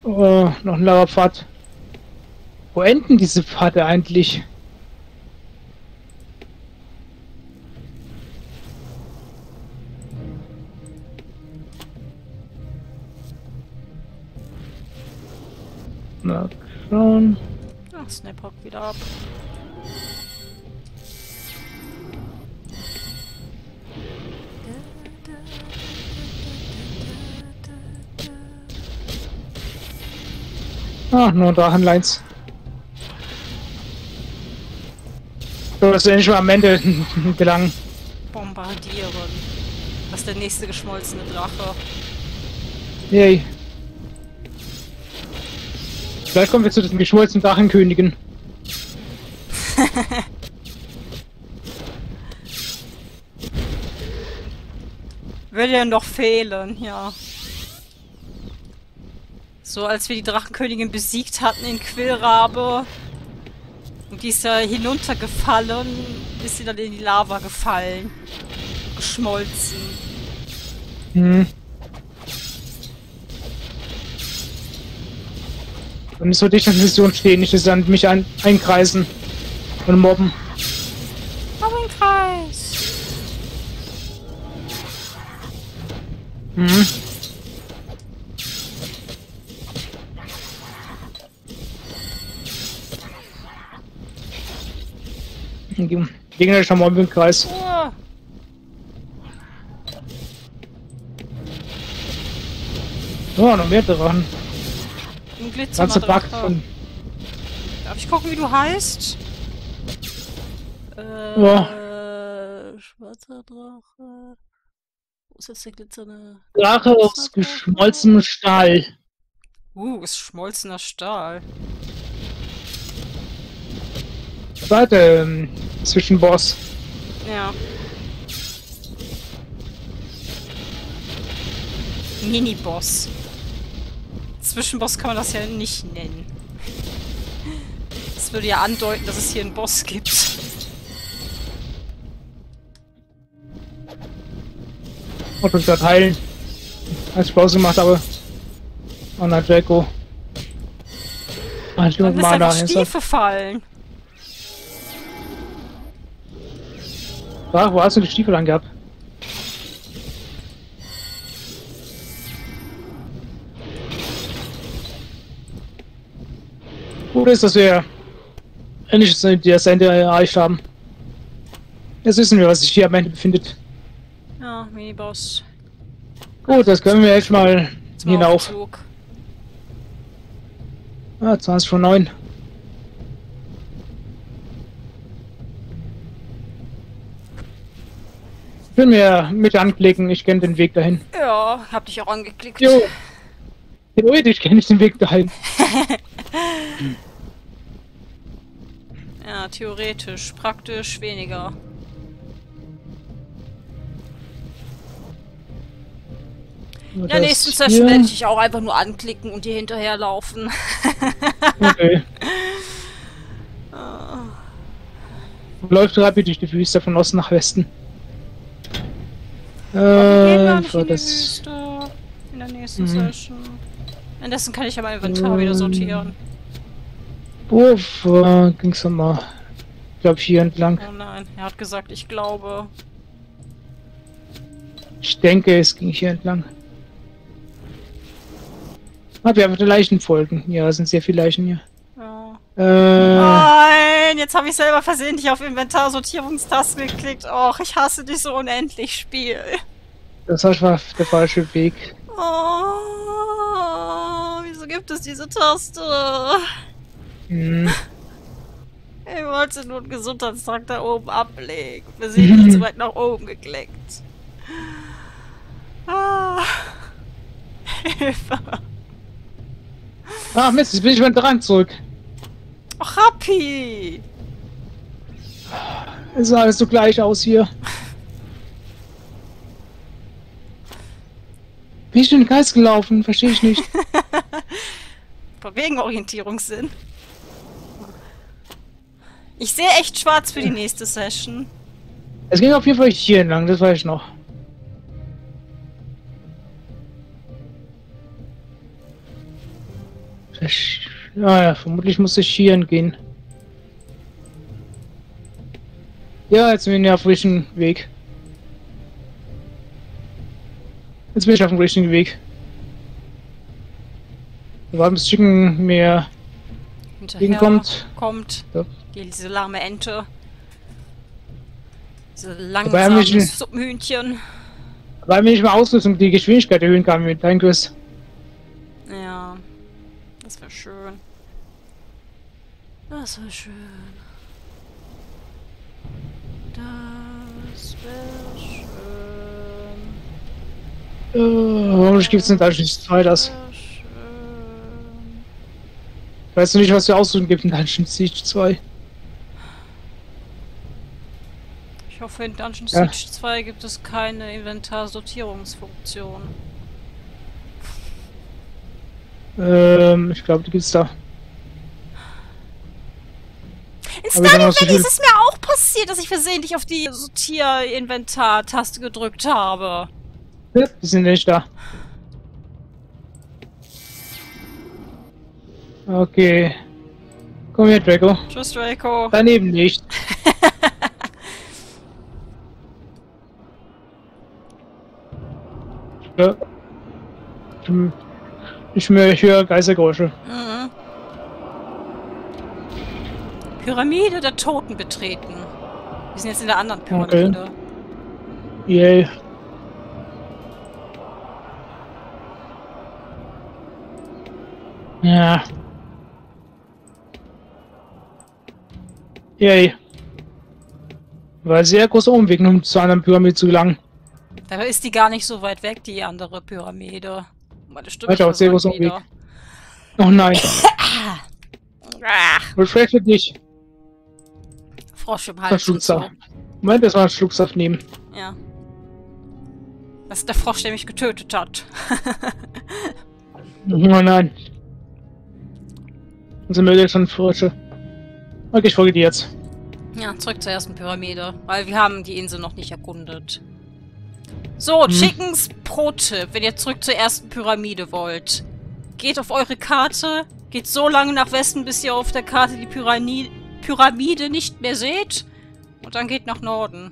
Oh, noch ein lauer Pfad. Wo enden diese Pfade eigentlich? Na, schauen. Ach, Snap hockt wieder ab. Ach, nur Drachenleins. So, dass wir endlich mal am Ende gelangen. Bombardieren. Das ist der nächste geschmolzene Drache. Yay. Vielleicht kommen wir zu den geschmolzenen Drachenkönigen. Würde ja noch fehlen, ja. So, als wir die Drachenkönigin besiegt hatten in Quillrabe und die ist ja hinuntergefallen, ist sie dann in die Lava gefallen. Geschmolzen. Hm. Und es sollte ich in der Mission stehen, nicht dass sie dann mich einkreisen und mobben. Kreis. Mhm. Gegnerischer Mobbingkreis. Oh. Oh, noch mehr Drachen. Ein Glitzer. Ganze Back von. Darf ich gucken, wie du heißt? Ja. Schwarzer Drache. Wo ist jetzt der glitzernde? Drache aus geschmolzenem Stahl. Geschmolzener Stahl. Seite Zwischenboss. Ja. Mini-Boss. Zwischenboss kann man das ja nicht nennen. Das würde ja andeuten, dass es hier einen Boss gibt. Und uns das heilen. Als ich Pause gemacht habe. Oh na, Draco. Ich Dann ist einfach Stiefel fallen. Ach, wo hast du die Stiefel angehabt? Gut ist, dass wir endlich das Ende erreicht haben. Jetzt wissen wir, was sich hier am Ende befindet. Ja, Miniboss. Gut, das können wir jetzt mal hinauf. Ah, 20 vor 9. Ich will mir mit anklicken, ich kenne den Weg dahin. Ja, hab dich auch angeklickt. Jo. Theoretisch kenne ich den Weg dahin. Ja, theoretisch. Praktisch weniger. In der nächsten Session werde ich dich auch einfach nur anklicken und dir hinterherlaufen. Okay. Läuft rapid durch die Wüste von Osten nach Westen. Wir gehen gar nicht in die Wüste. In der nächsten Session. Indessen kann ich ja mein Inventar wieder sortieren. Wo ging's nochmal? Ich glaube hier entlang. Oh nein, er hat gesagt, ich glaube. Ich denke, es ging hier entlang. Ah, wir haben die Leichen folgen. Ja, es sind sehr viele Leichen hier. Ja. Nein, jetzt habe ich selber versehentlich auf Inventarsortierungstasten geklickt. Och, ich hasse dich so unendlich, Spiel. Das war der falsche Weg. Oh, wieso gibt es diese Taste? Hm. Ich wollte nur einen Gesundheitstrakt da oben ablegen. Wir sind nicht so weit nach oben geklickt. Ah. Hilfe. Ach Mist, jetzt bin ich mal dran zurück. Ach, Happy! Es sah alles so gleich aus hier. Bin ich in den Kreis gelaufen? Verstehe ich nicht. Wegen Orientierungssinn. Ich sehe echt schwarz für die nächste Session. Es ging auf jeden Fall hier entlang, das weiß ich noch. Ja, vermutlich muss ich hier hingehen. Ja, jetzt bin ich auf dem richtigen Weg. Jetzt bin ich auf dem richtigen Weg. Warum das Chicken mir entgegenkommt. Kommt. Ja. Diese lahme Ente. Diese Wobei langsame Suppenhühnchen. Weil mir nicht mal Ausrüstung die Geschwindigkeit erhöhen kann mit Tankus. Ja. Das wäre schön. Das wäre schön. Das wäre schön. Warum gibt es denn da nicht zwei das? Weißt du nicht, was für Ausrüstung gibt in Dungeon Siege 2? Ich hoffe, in Dungeon Siege 2 gibt es keine Inventarsortierungsfunktion. Ich glaube, die gibt's da. In Stardew Valley ist es mir auch passiert, dass ich versehentlich auf die Sortier-Inventar-Taste gedrückt habe. Ja, die sind nicht da. Okay. Komm her, Draco. Tschüss, Draco. Daneben nicht. Ja. Ich höre Geistergeräusche. Mhm. Pyramide der Toten betreten. Wir sind jetzt in der anderen Pyramide. Okay. Yay. Ja. Yay. War ein sehr großer Umweg, um zu einer Pyramide zu gelangen. Dabei ist die gar nicht so weit weg, die andere Pyramide. Meine Stimme Weiter, sehr großer Umweg. Oh nein. Refreshe dich. Frosch im Hals. Moment, das war ein Schlucksaft nehmen. Ja. Das ist der Frosch, der mich getötet hat. Oh nein. Unsere Möge schon Frösche. Okay, ich folge dir jetzt. Ja, zurück zur ersten Pyramide. Weil wir haben die Insel noch nicht erkundet. So, Chickens Pro-Tipp, wenn ihr zurück zur ersten Pyramide wollt. Geht auf eure Karte, geht so lange nach Westen, bis ihr auf der Karte die Pyramide nicht mehr seht. Und dann geht nach Norden.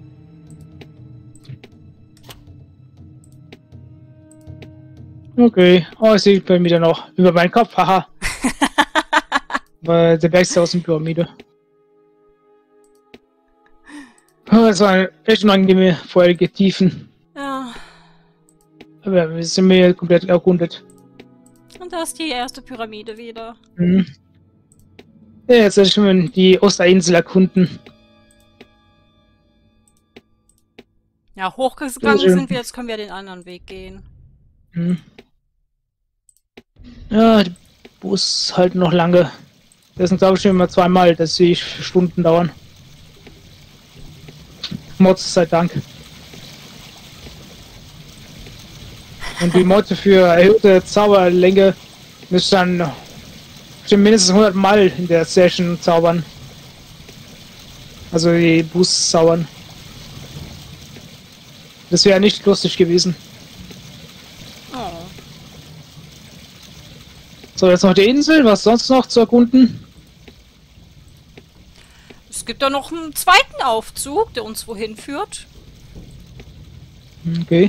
Okay. Oh, ich sehe die Pyramide noch. Über meinen Kopf, haha. Weil der Bergste aus der Pyramide. Oh, das waren echt unangenehme vorherige Tiefen. Ja. Aber wir sind mir komplett erkundet. Und da ist die erste Pyramide wieder. Mhm. Ja, jetzt werde ich mal die Osterinsel erkunden. Ja, hochgegangen sind wir, jetzt können wir den anderen Weg gehen. Mhm. Ja, die Bus halten noch lange. Das sind, glaube ich, immer zweimal, dass sie Stunden dauern. Mods sei Dank. Und die Mod für erhöhte Zauberlänge müsste dann mindestens 100 Mal in der Session zaubern. Also die Boosts zaubern. Das wäre nicht lustig gewesen. Oh. So, jetzt noch die Insel. Was sonst noch zu erkunden? Es gibt da noch einen zweiten Aufzug, der uns wohin führt. Okay.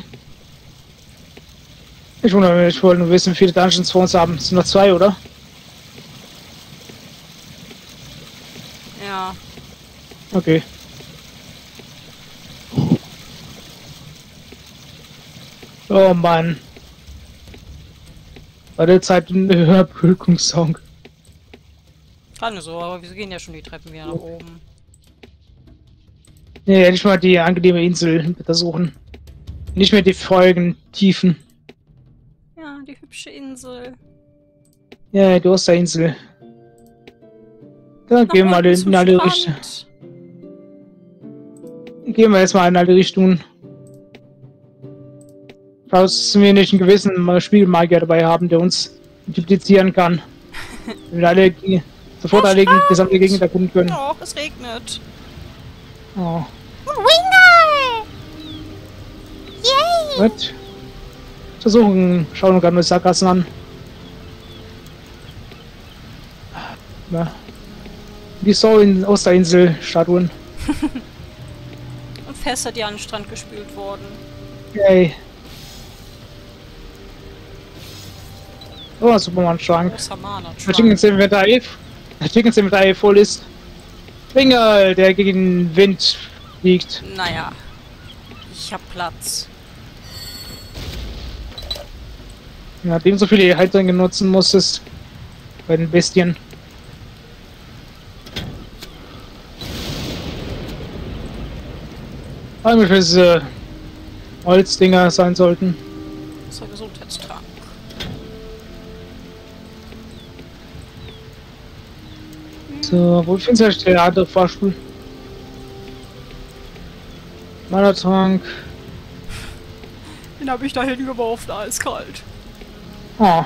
Ich wollte nur wissen, wie viele Dungeons vor uns haben. Es sind noch 2, oder? Ja. Okay. Oh Mann. War der Zeit ein Überbrückungssong. Kann so, aber wir gehen ja schon die Treppen wieder nach oben. Nee, nicht mal die angenehme Insel untersuchen. Nicht mehr die Folgen Tiefen. Ja, die hübsche Insel. Ja, die Osterinsel. Dann gehen wir mal in alle Richtungen. Gehen wir jetzt mal in alle Richtungen. Falls wir nicht einen gewissen Spielmagier dabei haben, der uns multiplizieren kann. Wir alle sofort alle gesamte Gegend erkunden können. Doch, es regnet. Oh. Wingle! Yay! Gut. Versuchen, schauen wir gerade mal Sackgassen an. Ja. Die Sau in Osterinsel-Statuen. Und Fässer, die an den Strand gespült wurden. Yay. Oh, Superman-Schrank. Großer Chickens Inventar voll ist. Wingerl, der gegen den Wind fliegt. Naja. Ich hab Platz. Nachdem so viele Heizungen nutzen musstest. Bei den Bestien. Eigentlich für Holzdinger sein sollten. Das ist ein Gesundheitstrank. So, wo findest du der andere Fahrstuhl? Meiner Trank. Den habe ich da hingeworfen, eiskalt. Oh.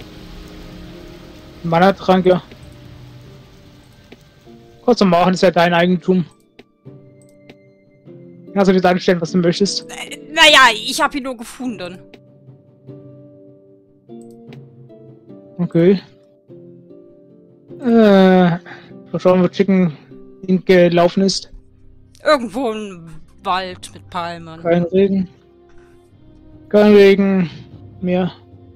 Meiner Trank, ja. Kannst du machen, ist ja dein Eigentum. Kannst du dir anstellen, was du möchtest. Naja, ich habe ihn nur gefunden. Okay. Mal schauen, wo Chicken hingelaufen ist. Irgendwo im Wald mit Palmen. Kein Regen. Kein Regen mehr.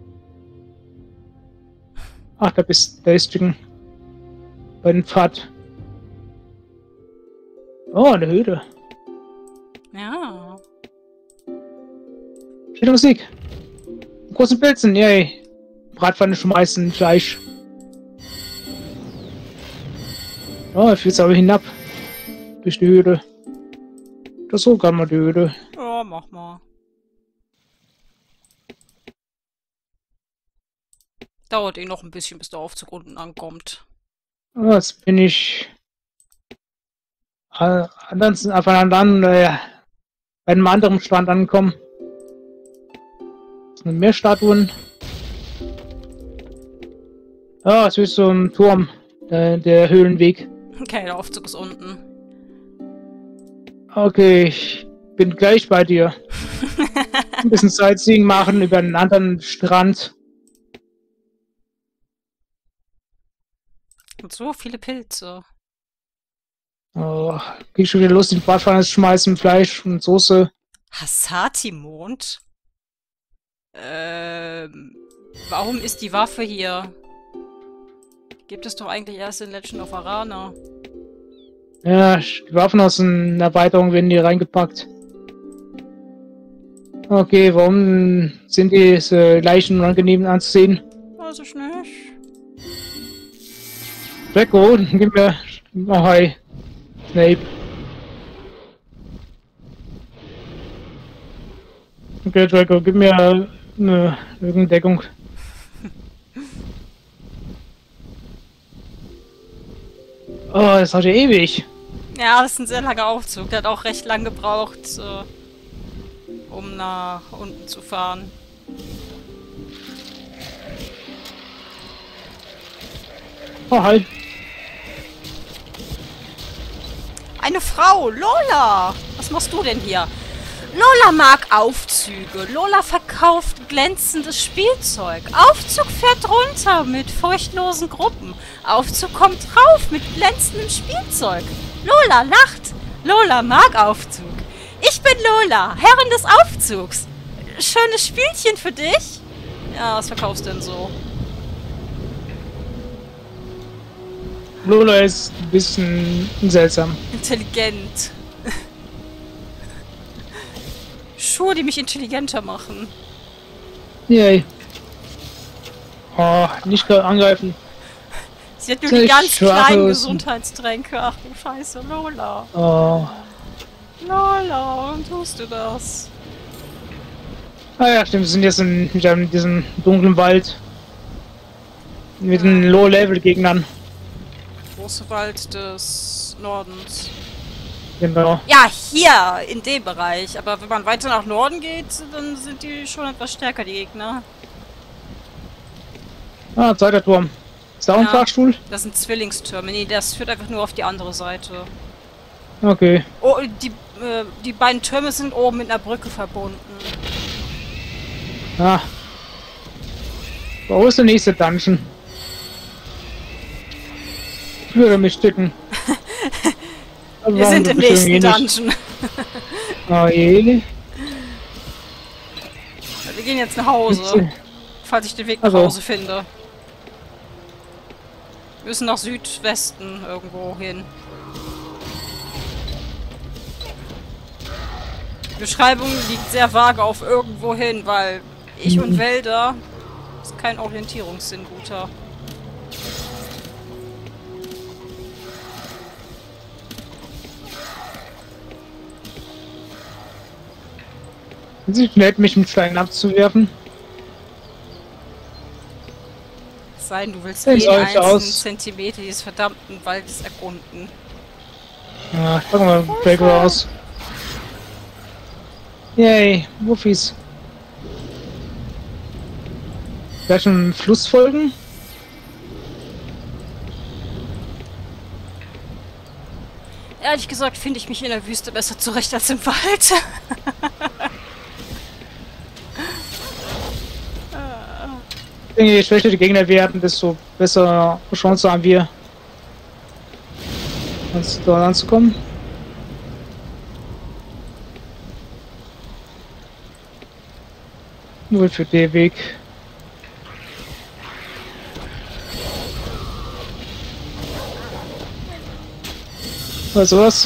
Ach, da ist Chicken. Bei dem Pfad. Oh, eine Höhle. Ja. Schöne Musik. Großen Pilzen, yay. Bratpfanne schmeißen, Fleisch. Oh, er führt aber hinab. Durch die Höhle. Das so kann man die Höhle. Ja, mach mal. Dauert eh noch ein bisschen, bis der Aufzug unten ankommt. Oh, jetzt bin ich... Ansonsten aufeinander bei einem anderen Strand angekommen. Es sind mehr Statuen. Ah, es ist so ein Turm. Der Höhlenweg. Okay, der Aufzug ist unten. Okay, ich bin gleich bei dir. Ein bisschen Sightseeing machen über einen anderen Strand. Und so viele Pilze. Oh, krieg schon wieder Lust, in die Bratpfanne zu schmeißen, Fleisch und Soße. Hasati-Mond? Warum ist die Waffe hier? Gibt es doch eigentlich erst in Legend of Arana. Ja, die Waffen aus einer Erweiterung werden hier reingepackt. Okay, warum sind diese Leichen unangenehm anzusehen? Weiß ich nicht. Draco, gib mir... Oh, hi. Snape. Okay, Draco, gib mir eine Rückendeckung. Oh, das hat ja ewig. Ja, das ist ein sehr langer Aufzug. Der hat auch recht lang gebraucht, um nach unten zu fahren. Oh, halt. Eine Frau! Lola! Was machst du denn hier? Lola mag Aufzüge. Lola verkauft glänzendes Spielzeug. Aufzug fährt runter mit furchtlosen Gruppen. Aufzug kommt rauf mit glänzendem Spielzeug. Lola lacht. Lola mag Aufzug. Ich bin Lola, Herrin des Aufzugs. Schönes Spielchen für dich? Ja, was verkaufst du denn so? Lola ist ein bisschen seltsam. Intelligent. Schuhe, die mich intelligenter machen. Yay. Oh, nicht angreifen. Sie hat nur die ganz kleinen Gesundheitstränke. Ach du Scheiße, Lola. Oh. Lola, warum tust du das? Ah ja, stimmt, wir sind jetzt in diesem dunklen Wald. Mit den Low-Level-Gegnern. Große Wald des Nordens. Genau. Ja, hier, in dem Bereich. Aber wenn man weiter nach Norden geht, dann sind die schon etwas stärker, die Gegner. Ah, zweiter Turm. Ist da auch ein Fahrstuhl? Das sind Zwillingstürme. Nee, das führt einfach nur auf die andere Seite. Okay. Oh, die beiden Türme sind oben mit einer Brücke verbunden. Ah. Wo ist der nächste Dungeon? Würde mich sticken. Wir sind im nächsten Dungeon. Oh je. Wir gehen jetzt nach Hause. Falls ich den Weg nach Hause finde. Wir müssen nach Südwesten irgendwo hin. Die Beschreibung liegt sehr vage auf irgendwo hin, weil ich und Wälder ist kein Orientierungssinn guter. Es ist nett, mich mit Steinen abzuwerfen. Es sei denn, du willst jeden einzelnen Zentimeter dieses verdammten Waldes erkunden. Ja, ich pack mal Draco aus. Yay, Wuffies. Vielleicht einen Fluss folgen? Ehrlich gesagt finde ich mich in der Wüste besser zurecht als im Wald. Ich denke, je schwächer die Gegner werden, desto besser Chance haben wir, uns dort anzukommen. Nur für den Weg. Also was?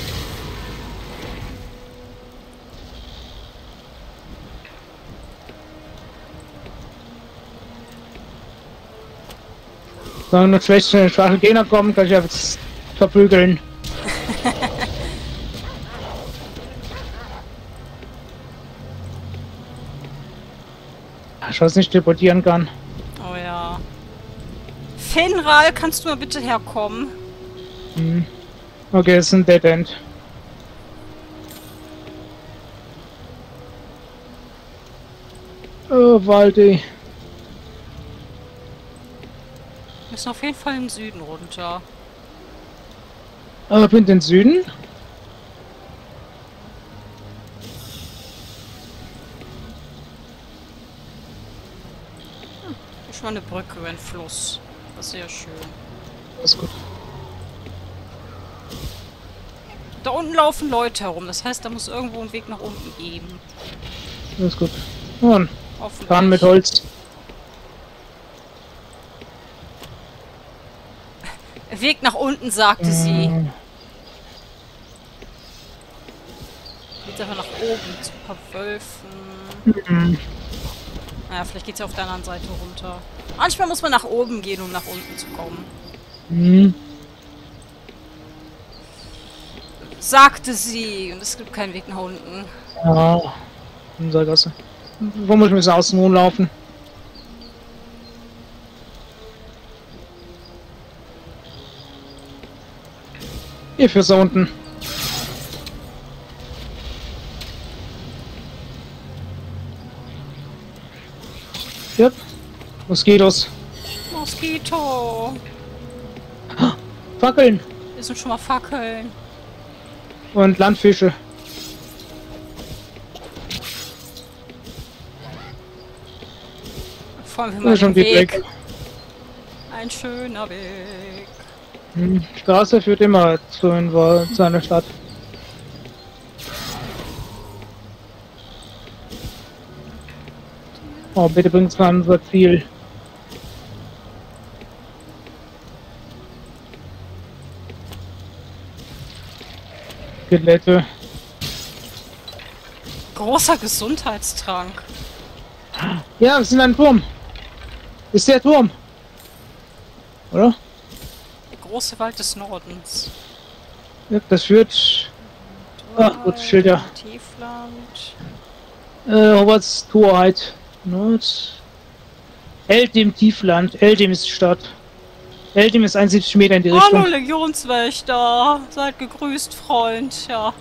Wenn noch schwache Gegner kommen, kann ich einfach verprügeln. Ich weiß nicht, teleportieren kann. Oh ja. Finral, kannst du mal bitte herkommen? Hm. Okay, das ist ein Dead End. Oh, Waldi. Wir müssen auf jeden Fall im Süden runter. Ab in den Süden? Schon mal eine Brücke über den Fluss. Das ist sehr schön. Das ist gut. Da unten laufen Leute herum, das heißt, da muss irgendwo ein Weg nach unten geben. Das ist gut. Und Kahn mit Holz. Weg nach unten, sagte sie. Geht einfach nach oben zu ein paar Wölfen. Naja, vielleicht geht es ja auf der anderen Seite runter. Manchmal muss man nach oben gehen, um nach unten zu kommen. Sagte sie. Und es gibt keinen Weg nach unten. Ja, in der Gasse. Wo muss ich ein bisschen außen rumlaufen? Hier fürs da unten. Yep. Moskitos. Moskito. Fackeln. Wir sind schon mal Fackeln. Und Landfische. Vor allem mal schon Weg. Ein schöner Weg. Straße führt immer zu einer Stadt. Oh, bitte bring's mal an unser Ziel. Skelette. Großer Gesundheitstrank. Ja, wir sind ein Turm. Ist der Turm? Oder? Der große Wald des Nordens. Ja, das führt... Ach gut, Schilder. Tiefland. Hobarts Torheit. Nord. Eldim Tiefland. Eldim ist Stadt. Eldim ist 71 Meter in die Richtung. Hallo Legionswächter. Seid gegrüßt, Freund. Ja.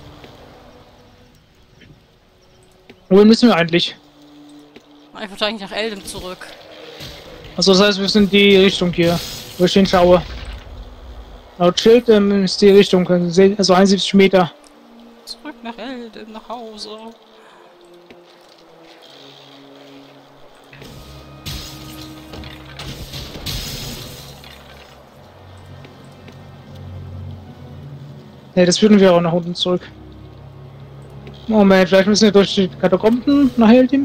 Wohin müssen wir eigentlich? Ich wollte eigentlich nach Eldem zurück. Also das heißt, wir sind die Richtung hier, wo ich hinschaue. Laut Schild ist die Richtung, also 71 Meter. Zurück nach Eldem, nach Hause. Ne, das führen wir auch nach unten zurück. Moment, vielleicht müssen wir durch die Katakomben nach Heldim.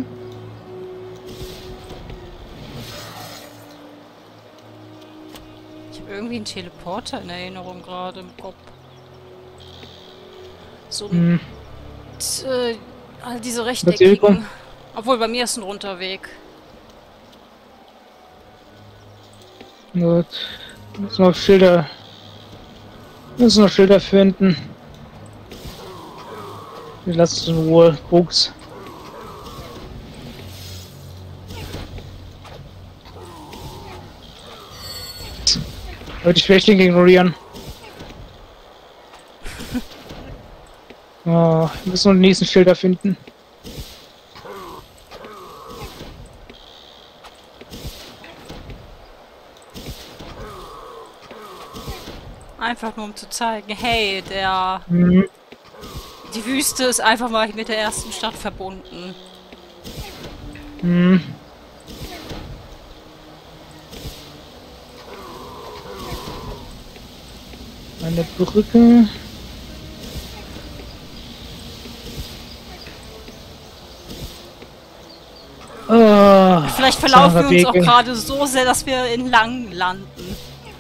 Ich habe irgendwie einen Teleporter in Erinnerung gerade im Kopf. So ein... all diese rechteckigen... Obwohl, bei mir ist ein Runterweg. Gut. Müssen noch Schilder... Müssen noch Schilder finden. Wir lassen es in Ruhe. Bugs. Wollte ich Flüchtlinge ignorieren. Oh, wir müssen noch die nächsten Schilder finden. Einfach nur um zu zeigen, hey, der... Mhm. Die Wüste ist einfach mal mit der ersten Stadt verbunden. Mhm. Eine Brücke. Oh, Vielleicht verlaufen wir uns auch gerade so sehr, dass wir in Lang landen.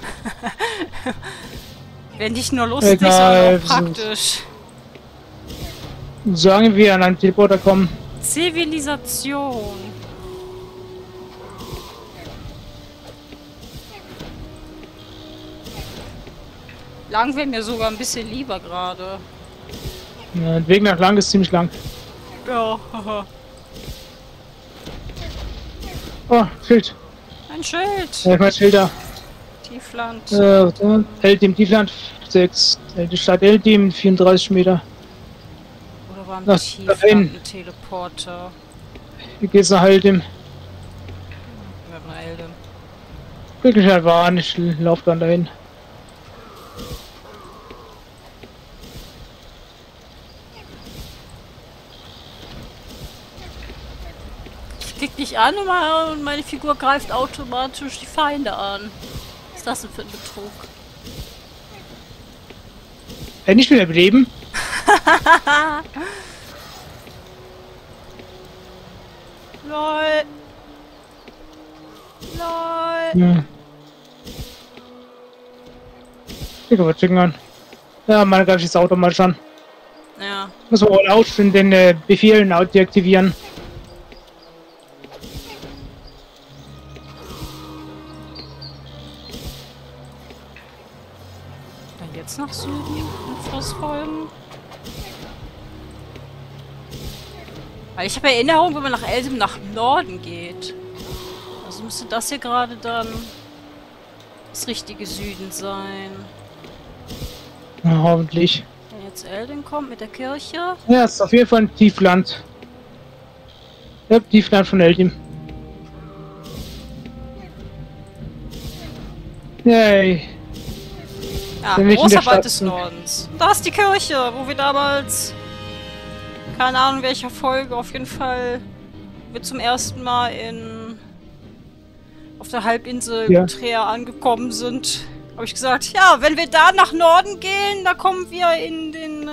Wäre nicht nur lustig, sondern auch praktisch. Solange wir an einen Teleporter kommen. Zivilisation. Lang wäre mir sogar ein bisschen lieber gerade. Ja, der Weg nach Lang ist ziemlich lang. Ja, haha. Oh, Schild. Ein Schild. Ja, ich meine Schilder. Tiefland. Eldim, Tiefland 6. Die Stadt Eldim 34 Meter. Oder war nach Tiefland dahin. ein Teleporter? Hier geht's nach Eldim. Ja, nach Eldim. Wirklich halt wahr, ich lauf dann dahin. Ich klick dich an und meine Figur greift automatisch die Feinde an. Was ist das denn für ein Betrug? Nicht mehr beleben. LOL. LOL. Ja. Ich kann Chicken an. Ja, meine greift das Auto mal schon. Ja. Muss man all out in den Befehlen deaktivieren. Dann jetzt nach Süden und Fluss folgen. Weil ich habe Erinnerung, wenn man nach Eldim nach Norden geht. Also müsste das hier gerade dann das richtige Süden sein. Ja, hoffentlich. Wenn jetzt Eldim kommt mit der Kirche. Ja, ist auf jeden Fall ein Tiefland. Ja, Tiefland von Eldim. Yay. Ja, Wenn wir nicht in der großer Wald Stadt des sind. Nordens. Da ist die Kirche, wo wir damals... Keine Ahnung, welcher Folge, auf jeden Fall wir zum ersten Mal auf der Halbinsel Trea angekommen sind. Habe ich gesagt, ja, wenn wir da nach Norden gehen, da kommen wir in den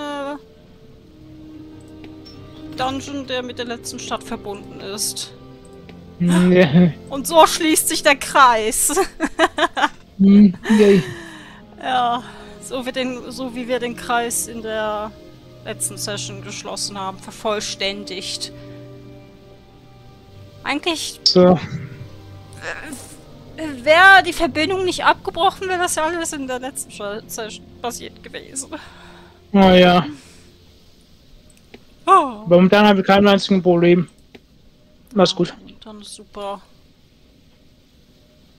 Dungeon, der mit der letzten Stadt verbunden ist. Ja. Und so schließt sich der Kreis. Yay. Ja, so wie wir den Kreis in der letzten Session geschlossen haben, vervollständigt. Eigentlich So. wäre die Verbindung nicht abgebrochen, wäre das ja alles in der letzten Session passiert gewesen. Oh ja. Oh. Momentan habe ich kein einziges Problem. Alles gut. Dann ist super.